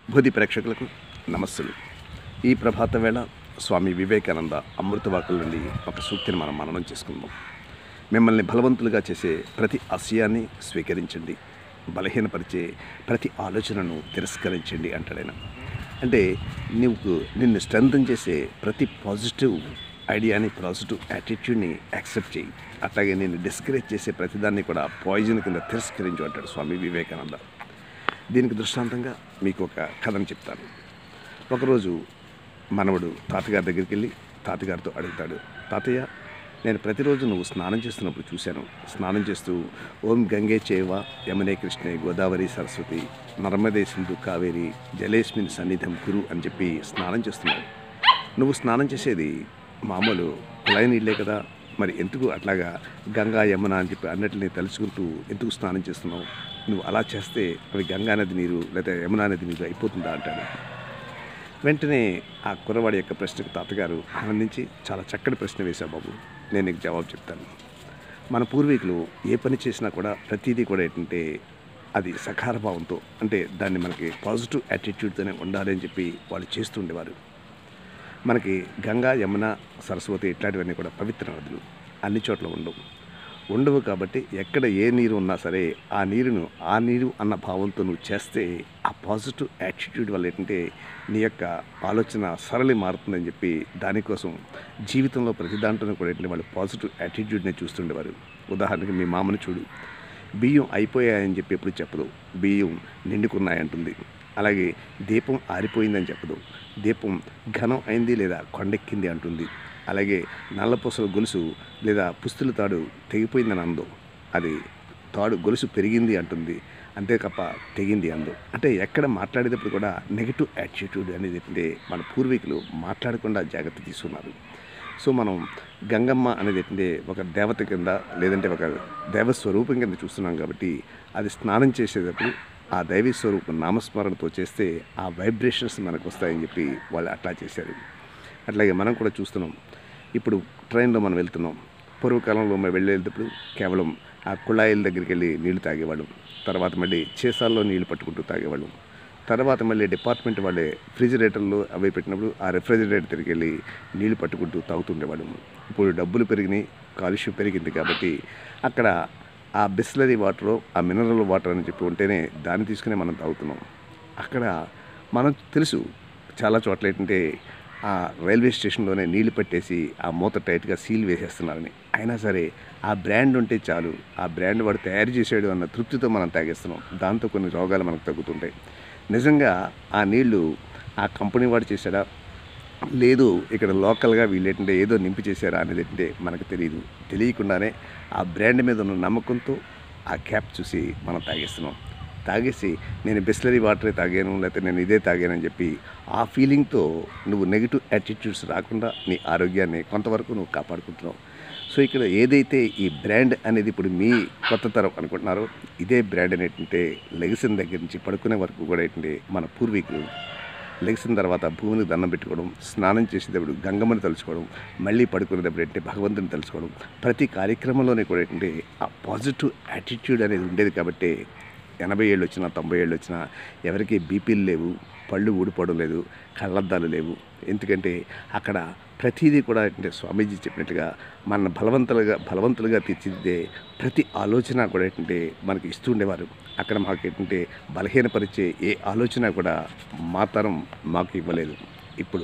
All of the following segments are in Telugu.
బోధి ప్రేక్షకులకు నమస్సులు. ఈ ప్రభాత వేళ స్వామి వివేకానంద అమృతవాకుల నుండి ఒక సూక్తిని మనం మననం చేసుకుందాం. మిమ్మల్ని బలవంతులుగా చేసే ప్రతి ఆశయాన్ని స్వీకరించండి, బలహీనపరిచే ప్రతి ఆలోచనను తిరస్కరించండి అంటాడైనా. అంటే నిన్ను స్ట్రెంథన్ చేసే ప్రతి పాజిటివ్ ఐడియాని, పాజిటివ్ యాటిట్యూడ్ని యాక్సెప్ట్ చేయి. అట్లాగే నేను డిస్కరేజ్ చేసే ప్రతిదాన్ని కూడా పాయిజన్ కింద తిరస్కరించు అంటాడు స్వామి వివేకానంద. దీనికి దృష్టాంతంగా మీకు ఒక కథను చెప్తాను. ఒకరోజు మనవడు తాతగారి దగ్గరికి వెళ్ళి తాతగారితో అడుగుతాడు, తాతయ్య, నేను ప్రతిరోజు నువ్వు స్నానం చేస్తున్నప్పుడు చూశాను. స్నానం చేస్తూ ఓం గంగే చేవ యమునే కృష్ణే గోదావరి సరస్వతి నర్మదే సింధు కావేరి జలేస్మిన్ సన్నిధం కురు అని చెప్పి స్నానం చేస్తున్నావు. నువ్వు స్నానం చేసేది మామూలు కుళాయి నీళ్ళే కదా, మరి ఎందుకు అట్లాగా గంగా యమున అని చెప్పి అన్నట్లని తలుచుకుంటూ ఎందుకు స్నానం చేస్తున్నావు? నువ్వు అలా చేస్తే అవి గంగా నది నీరు లేదా యమునా నది నీరు అయిపోతుందా అంటాడు. వెంటనే ఆ కుర్రవాడి యొక్క ప్రశ్నకు తాతగారు ఆనందించి, చాలా చక్కటి ప్రశ్న వేశావు బాబు, నేను నీకు జవాబు చెప్తాను. మన పూర్వీకులు ఏ పని చేసినా కూడా ప్రతిదీ కూడా ఏంటంటే అది సకారభావంతో, అంటే దాన్ని మనకి పాజిటివ్ యాటిట్యూడ్తోనే ఉండాలి అని చెప్పి వాళ్ళు చేస్తుండేవారు. మనకి గంగా యమున సరస్వతి ఇట్లాంటివన్నీ కూడా పవిత్ర నదులు అన్ని చోట్ల ఉండవు కాబట్టి ఎక్కడ ఏ నీరు ఉన్నా సరే ఆ నీరు అన్న భావంతో నువ్వు చేస్తే ఆ పాజిటివ్ యాటిట్యూడ్ వల్ల ఏంటంటే నీ యొక్క ఆలోచన సరళి మారుతుందని చెప్పి దానికోసం జీవితంలో ప్రతి దాంట్లోనూ కూడా ఏంటంటే వాళ్ళు పాజిటివ్ యాటిట్యూడ్ని చూస్తుండేవారు. ఉదాహరణకి మీ మామను చూడు, బియ్యం అయిపోయాయని చెప్పి ఎప్పుడు చెప్పదు, బియ్యం నిండుకున్నాయంటుంది. అలాగే దీపం ఆరిపోయిందని చెప్పదు, దీపం ఘనం అయింది లేదా కొండెక్కింది అంటుంది. అలాగే నల్లపూసల గొలుసు లేదా పుస్తుల తాడు తెగిపోయిందని అందు, అది తాడు గొలుసు పెరిగింది అంటుంది, అంతేకప్ప తెగింది అందు. అంటే ఎక్కడ మాట్లాడేటప్పుడు కూడా నెగిటివ్ యాటిట్యూడ్ అనేది అంటే మన పూర్వీకులు మాట్లాడకుండా జాగ్రత్త తీసుకున్నారు. సో మనం గంగమ్మ అనేది ఏంటంటే ఒక దేవత కింద లేదంటే ఒక దేవస్వరూపం కింద చూస్తున్నాం కాబట్టి అది స్నానం చేసేటప్పుడు ఆ దైవీ స్వరూపం నామస్మరణతో చేస్తే ఆ వైబ్రేషన్స్ మనకు వస్తాయని చెప్పి వాళ్ళు అట్లా చేశారు. అట్లాగే మనం కూడా చూస్తున్నాం. ఇప్పుడు ట్రైన్లో మనం వెళ్తున్నాం. పూర్వకాలంలో మనం వెళ్ళేటప్పుడు కేవలం ఆ కుళాయిల దగ్గరికి వెళ్ళి నీళ్లు తాగేవాళ్ళం. తర్వాత మళ్ళీ చేసాల్లో నీళ్లు పట్టుకుంటూ తాగేవాళ్ళం. తర్వాత మళ్ళీ డిపార్ట్మెంట్ వాళ్ళే రిఫ్రిజిరేటర్లు అవి పెట్టినప్పుడు ఆ రిఫ్రిజిరేటర్ దగ్గరికి వెళ్ళి నీళ్లు పట్టుకుంటూ తాగుతుండేవాళ్ళం. ఇప్పుడు డబ్బులు పెరిగినాయి, కాలుష్యం పెరిగింది కాబట్టి అక్కడ ఆ బిస్లరీ వాటరు, ఆ మినరల్ వాటర్ అని చెప్పి ఉంటేనే దాన్ని తీసుకునే మనం తాగుతున్నాం. అక్కడ మనం తెలుసు చాలా చోట్ల ఏంటంటే ఆ రైల్వే స్టేషన్లోనే నీళ్లు పెట్టేసి ఆ మూత టైట్గా సీల్ వేసేస్తున్నారని. అయినా సరే ఆ బ్రాండ్ ఉంటే చాలు, ఆ బ్రాండ్ వాడు తయారు చేసాడు అన్న తృప్తితో మనం తాగేస్తున్నాం. దాంతో కొన్ని రోగాలు మనకు తగ్గుతుంటాయి. నిజంగా ఆ నీళ్లు ఆ కంపెనీ వాడు చేశాడా లేదు ఇక్కడ లోకల్గా వీళ్ళు ఏంటంటే ఏదో నింపి చేశారా అనేది ఏంటంటే మనకు తెలియదు. తెలియకుండానే ఆ బ్రాండ్ మీద ఉన్న నమ్మకంతో ఆ క్యాప్ చూసి మనం తాగేస్తున్నాం. తాగేసి నేను బిస్లరీ వాటరే తాగాను లేకపోతే నేను ఇదే తాగానని చెప్పి ఆ ఫీలింగ్తో నువ్వు నెగిటివ్ యాటిట్యూడ్స్ రాకుండా నీ ఆరోగ్యాన్ని కొంతవరకు నువ్వు కాపాడుకుంటున్నావు. సో ఇక్కడ ఏదైతే ఈ బ్రాండ్ అనేది ఇప్పుడు మీ కొత్త తరం అనుకుంటున్నారో ఇదే బ్రాండ్ అనేటంటే లెగిసిన దగ్గర నుంచి పడుకునే వరకు కూడా ఏంటంటే మన పూర్వీకులు లెగిసిన తర్వాత భూమిని దండం పెట్టుకోవడం, స్నానం చేసేటప్పుడు గంగమ్మని తలుచుకోవడం, మళ్ళీ పడుకునేటప్పుడు ఏంటంటే భగవంతుని తలుచుకోవడం, ప్రతి కార్యక్రమంలోనే కూడా ఏంటంటే ఆ పాజిటివ్ యాటిట్యూడ్ అనేది ఉండేది. కాబట్టి 80 ఏళ్ళు వచ్చినా 90 ఏళ్ళు వచ్చినా ఎవరికి బీపీలు లేవు, పళ్ళు ఊడిపోవడం లేదు, కళ్ళద్దాలు లేవు. ఎందుకంటే అక్కడ ప్రతిదీ కూడా ఏంటంటే స్వామీజీ చెప్పినట్టుగా మన బలవంతులుగా తీర్చిదిద్దే ప్రతి ఆలోచన కూడా ఏంటంటే మనకి ఇస్తూ ఉండేవారు. అక్కడ మాకు ఏంటంటే బలహీనపరిచే ఏ ఆలోచన కూడా మా తరం మాకు ఇవ్వలేదు. ఇప్పుడు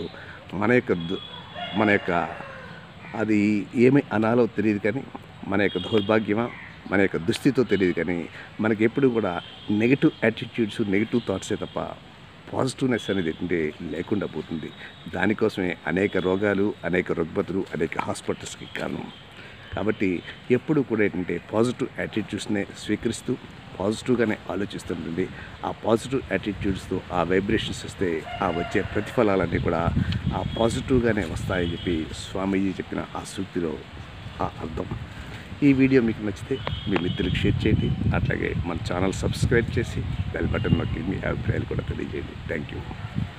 మన యొక్క అది ఏమి అనాలో తెలియదు కానీ మన యొక్క దౌర్భాగ్యమా మన యొక్క దుస్థితితో తెలియదు కానీ మనకి ఎప్పుడు కూడా నెగిటివ్ యాటిట్యూడ్స్, నెగిటివ్ థాట్సే తప్ప పాజిటివ్నెస్ అనేది ఏంటంటే లేకుండా పోతుంది. దానికోసమే అనేక రోగాలు, అనేక రుగ్మతులు, అనేక హాస్పిటల్స్కి కారణం. కాబట్టి ఎప్పుడు కూడా ఏంటంటే పాజిటివ్ యాటిట్యూడ్స్నే స్వీకరిస్తూ పాజిటివ్గానే ఆలోచిస్తుంటుంది. ఆ పాజిటివ్ యాటిట్యూడ్స్తో ఆ వైబ్రేషన్స్ వస్తే ఆ వచ్చే ప్రతిఫలాలన్నీ కూడా ఆ పాజిటివ్గానే వస్తాయని చెప్పి స్వామీజీ చెప్పిన ఆ సూక్తిలో ఆ అర్థం. ఈ వీడియో మీకు నచ్చితే మీ మిత్రులకు షేర్ చేయండి. అట్లాగే మన ఛానల్ సబ్స్క్రైబ్ చేసి బెల్ బటన్ నొక్కి మీ అభిప్రాయాలు కూడా తెలియజేయండి. Thank you.